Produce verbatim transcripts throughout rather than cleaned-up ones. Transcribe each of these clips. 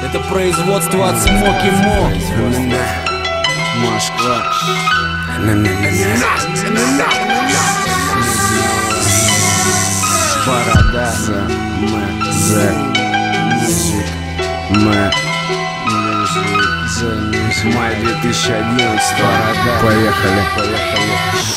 Это производство от Смоки Мо. Москва. Борода. За музык. Мы. Май две тысячи одиннадцатого. Поехали. Поехали.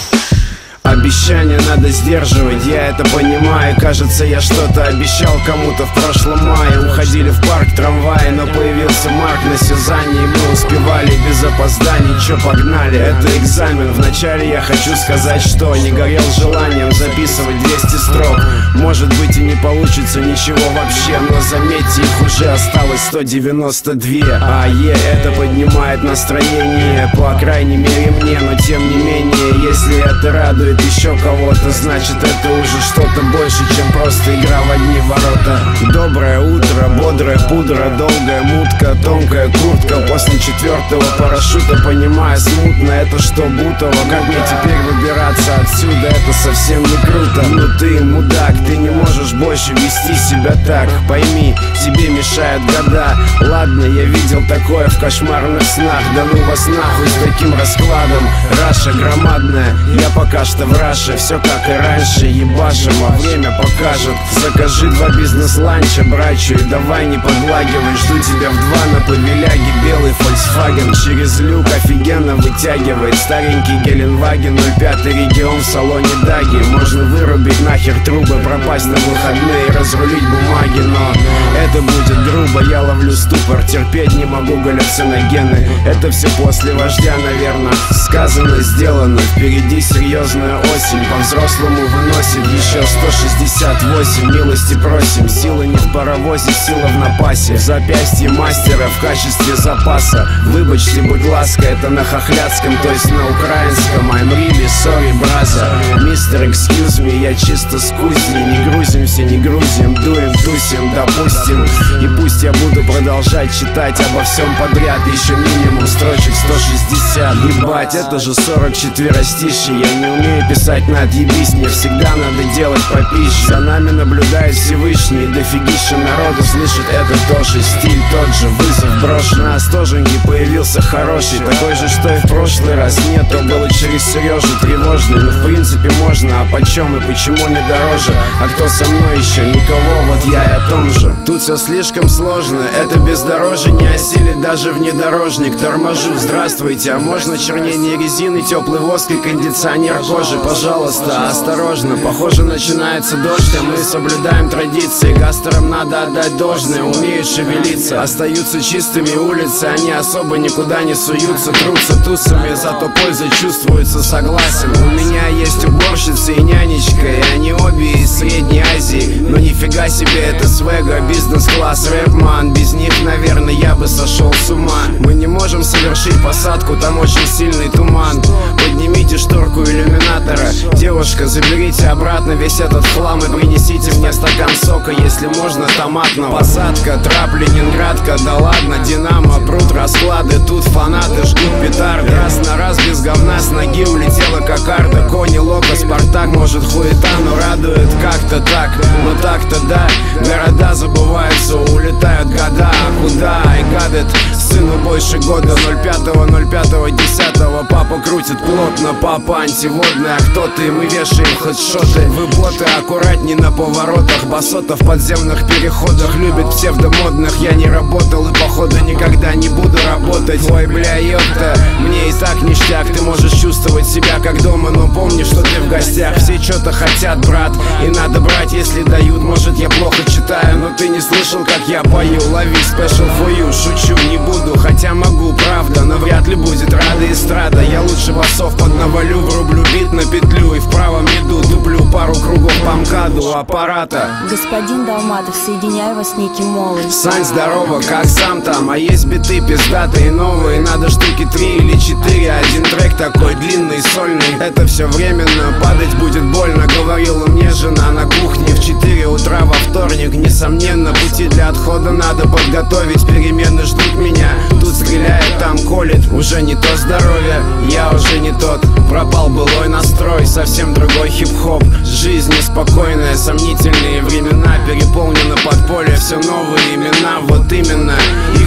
Обещания надо сдерживать, я это понимаю. Кажется, я что-то обещал кому-то в прошлом мае. Уходили в парк трамваи, но появился Марк на Сюзанне, и мы успевали без опозданий. Чё, погнали, это экзамен. Вначале я хочу сказать, что не горел желанием записывать двести строк. Может быть и не получится ничего вообще, но заметьте, их уже осталось сто девяносто два. А е, это поднимает настроение, по крайней мере мне. Но тем не менее, если это радует еще кого-то, значит это уже что-то больше, чем просто игра в одни ворота. Доброе утро, бодрая пудра, долгая мутка, тонкая куртка. После четвертого парашюта понимаю смутно, это что Бутово. Как мне теперь выбираться отсюда, это совсем не круто. Ну ты мудак, ты не можешь больше вести себя так. Пойми, тебе мешают года. Ладно, я видел такое в кошмарных снах. Да ну вас нахуй с таким раскладом. Раша громадная, я пока что в Раше. Все как и раньше, ебашим, а время покажет. Закажи два бизнес-ланча, брачу, и давай не подлагивай. Жду тебя в два на Павеляге, белый Volkswagen. Через люк офигенно вытягивает старенький Геленваген. ноль пятый регион в салоне Даги. Можно вырубить нахер трубы, пропасть на выходные и разрулить бумаги. Но это будет грубо, я ловлю ступор. Терпеть не могу галлюциногены. Это все после вождя, наверное. Сказано, сделано, впереди серьезная осень. По-взрослому выносит еще сто шестьдесят восемь. Милости просим, сила не в паровозе, сила в напасе. В запястье мастера в качестве запаса. Выбачьте, будь ласка, это на хохляцком, то есть на украинском. I'm really sorry, brother. Мистер, excuse me, я чисто с кузни. Не грузимся, не грузим, дуем, тусим, допустим. И пусть я буду продолжать читать обо всем подряд. Еще минимум строчек сто шестьдесят. Ебать, это же сорок четверостишие. Я не умею писать на отъебись, мне всегда надо делать по пище. За нами наблюдает Всевышний, дофигища народу слышит это тоже. Стиль тот же, вызов брошен. А стоженьки появился хороший, такой же, что и в прошлый раз. Нет, то было через Сережу тревожный. Но в принципе можно, а почем и почему не дороже? А кто со мной еще? Никого, вот я и о том же. Тут все слишком сложно, это бездорожье не осилит даже внедорожник. Торможу, здравствуйте, а можно чернение резины, теплый воск и кондиционер кожи? Пожалуйста, осторожно, похоже начинается дождь, а мы соблюдаем традиции. Гастерам надо отдать должное, умеют шевелиться. Остаются чистыми улицы, они особо никуда не суются. Трутся тусами, зато польза чувствуется, согласен. У меня есть уборщица и нянечка, и они обе из Средней Азии. Но нифига себе, это свега, бизнес-класс, рэпман. Без них, наверное, я бы сошел с ума. Мы не можем совершить посадку, там очень сильный туман. Поднимите шторку иллюминатора. Девушка, заберите обратно весь этот хлам и принесите мне стакан сока, если можно, томатного. Посадка, трап, Ленинградка, да ладно, Динамо, прут расклады. Тут фанаты жгут петарды. Раз на раз без говна с ноги улетела кокарда. Кони, Локо, Спартак, может хуета, но радует как-то так. Но так-то да, города забываются, улетают года. А куда? I got it. Сыну больше года, ноль пятого, ноль пятого, десятого. Папа крутит плотно, папа антиводный. А кто ты? Мы вешаем хедшоты. Вы боты, аккуратней на поворотах. Басота в подземных переходах любит псевдомодных. Я не работал и походу никогда не буду работать. Ой, бля, ёпта, мне и так ништяк. Ты можешь чувствовать себя как дома, но помни, что ты в гостях. Все что-то хотят, брат, и надо брать, если дают. Может, я плохо читаю, но ты не слышал, как я пою. Лови special for you, шучу, не буду, хотя могу, правда, но вряд ли будет рада эстрада. Я лучше басов поднавалю, врублю бит на петлю и в правом иду туплю пару кругов по МКАДу аппарата. Господин Долматов, соединяю вас с неким Молой. Сань, здорово, как сам там? А есть биты пиздатые новые, надо штуки три или четыре. Один трек такой длинный, сольный, это все временно, падать будет больно, говорила мне жена на кухне в четыре утра во вторник. Несомненно, пути для отхода надо подготовить, перемены ждут меня. Тут стреляет, там колет, уже не то здоровье, я уже не тот. Пропал былой настрой, совсем другой хип-хоп. Жизнь неспокойная, сомнительные времена, переполнено подполье, все новые имена, вот именно. Их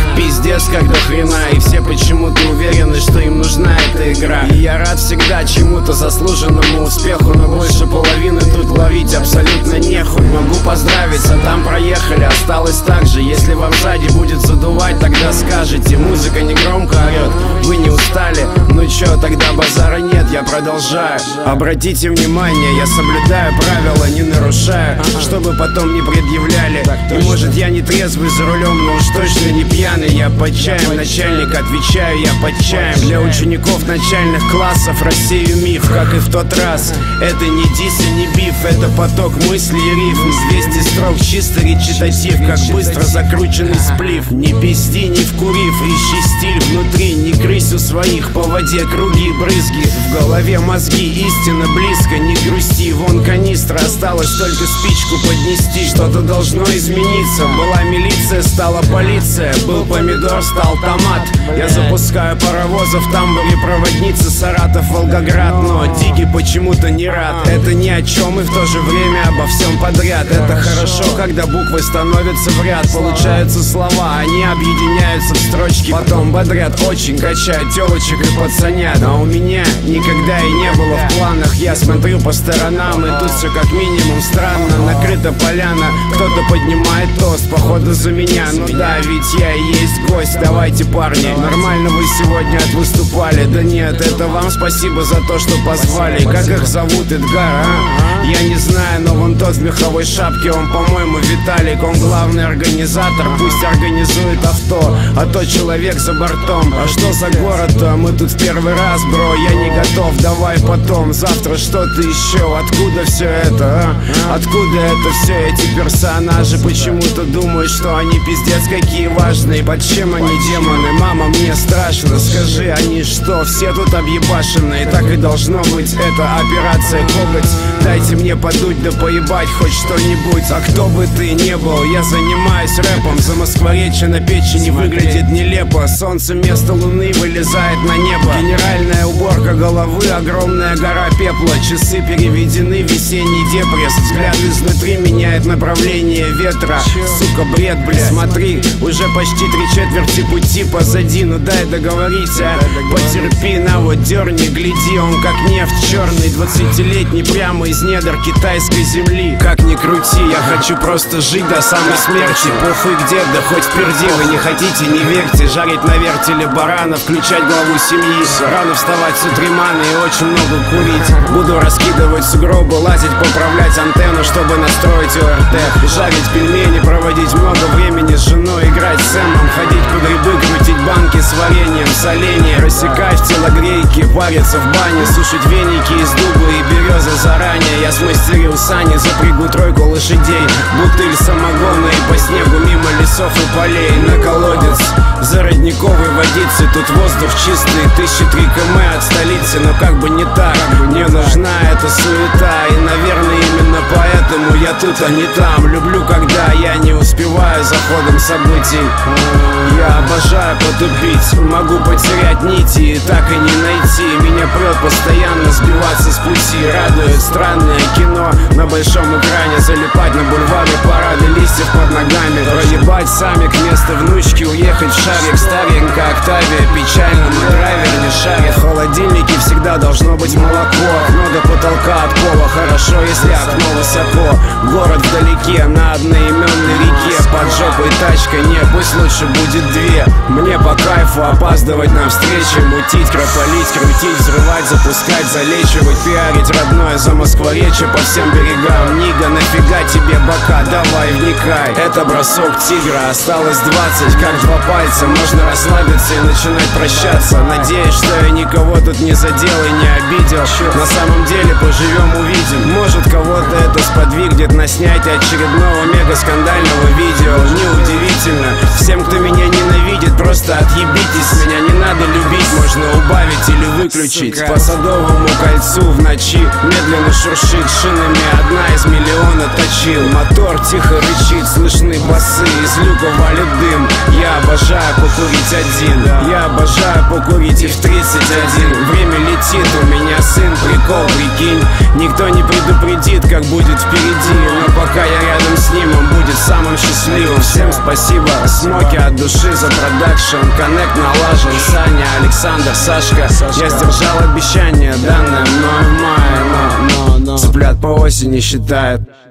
пиздец как до хрена, и все почему-то уверены, что им нужна эта игра. И я рад всегда чему-то заслуженному успеху, но больше половины тут ловить абсолютно нехуй. Могу поздравить, а там проехали, осталось так же. Если вам сзади будет задувать, тогда скажете: музыка не громко орет, вы не устали? Ну чё, тогда базара нет, я продолжаю. Обратите внимание, я соблюдаю правила, не нарушаю, чтобы потом не предъявляли. И может я не трезвый за рулем, но уж точно не пьяный. Я под чаем, начальник, отвечаю я под чаем. Для учеников начальных классов рассею миф, как и в тот раз. Это не дисс и не биф, это поток мыслей и рифм. двести строк чисто речитатив, как быстро закрученный сплив. Не пизди, не вкурив, ищи стиль внутри, не крысь у своих, по воде круги и брызги. В голове мозги, истина близко, не грусти. Вон канистра, осталось только спичку поднести. Что-то должно измениться. Была милиция, стала полиция. Был помидор, стал томат. Я запускаю паровозов, в тамбуре проводница Саратов, Волгоград. Но Диги почему-то не рад. Это ни о чем и в то же время обо всем подряд. Это хорошо, когда буквы становятся в ряд. Получаются слова, они объединяются в строчки. Потом бодрят, очень качают телочек и пацанят. А у меня никогда и не было в планах. Я смотрю по сторонам, и тут все как минимум странно. Накрыта поляна, кто-то поднимает тост, походу за меня. Ну да, ведь я и есть гость. Давайте, парни, нормально вы сегодня отвыступали. Да нет, это вам спасибо за то, что позвали. Как их зовут, Эдгар, а? Я не знаю, но вон тот в меховой шапке, он, по-моему, Виталик. Он главный организатор, пусть организует авто, а то человек за бортом. А что за город-то? Мы тут в первый раз, бро, я не готов. Давай потом, завтра что-то еще. Откуда все это, а? Откуда это все, эти персонажи? Почему-то думают, что они пиздец какие важные. Под чем они демоны? Мама, мне страшно. Скажи, они что, все тут объебашенные? Так и должно быть, это операция коготь. Дайте мне подуть да поебать хоть что-нибудь. А кто бы ты не был, я занимаюсь рэпом. За Москворечье на печени выглядит нелепо. Солнце вместо луны вылезает на небо. Генеральная уборка головы, огромная гора пепла. Часы переведены в весенний депресс. Взгляд изнутри меняет направление ветра. Сука, бред, бля. Смотри, уже почти три четверти пути позади. Ну дай договорить, а? Потерпи, на вот дерни, гляди. Он как нефть черный, двадцатилетний, прямо из недр китайской земли. Как ни крути, я хочу просто жить до самой смерти. Похуй где, да хоть впереди. Вы не хотите, не верьте. Жарить на вертеле барана, включать главу семьи. Рано вставать с утремана и очень много курить. Буду раскидывать сугробы, лазить, поправлять антенну, чтобы настроить ОРТ. Жарить пельмени, проводить много времени с женой, играть с Сэмом, ходить под грибы, крутить банки с вареньем, соленье, рассекать в телогрейке, париться в бане, сушить веники из дуба и березы заранее. Я смастерил сани, запрягу тройку лошадей, бутыль самогона и по снегу мимо лесов и полей. На колодец за родниковой водицы, тут воздух чистый, тысячи три километра от столицы. Но как бы не так, мне нужна эта суета. И, наверное, именно поэтому я тут, а не там. Люблю, когда я не успеваю за ходом событий. Я обожаю потупить, могу потерять нити и так и не найти. Меня прет постоянно сбиваться с пути. Радует странное кино на большом экране. Залипать на бульваре, парады листьев под ногами. Проебать сами к месту внучки, уехать в шарик. Старенькая Октавия, печально, но драйвер не шарит. В холодильнике всегда должно быть молоко. Окно до потолка от пола, хорошо, если окно высоко. Город вдалеке, на одноименной реке. Под жопой тачка, не, пусть лучше будет две. Мне по кайфу опаздывать на встречи. Мутить, крополить, крутить, взрывать, запускать, залечивать, пиарить родное за Москворечье по всем берегам. Нига, нафига тебе бока, давай вникай. Это бросок тигра, осталось двадцать, как два пальца. Можно расслабиться и начинать прощаться. Надеюсь, что я никого тут не задел и не обидел. На самом деле поживем, увидим. Может, кого-то это сподвигнет на снятие очередного мега-скандального видео. Неудивительно, всем, кто меня ненавидит, просто отъебитесь. Меня не надо любить, можно убавить или выключить. По Садовому кольцу в ночи медленно шуршит шинами одна из миллиона точил. Мотор тихо рычит, слышны басы, из люка валит дым. Я обожаю покурить один, я обожаю покурить и в тридцать один. Время летит, у меня сын, прикол, прикинь. Никто не предупредит, как будет впереди, но пока я рядом с ним, он будет самым счастливым. Всем спасибо, Смоки, от души за продакшн. Коннект налажен, Саня, Александр, Сашка. Я сдержал обещание, данное мной в мае, но, но, но цыплят по осени считают.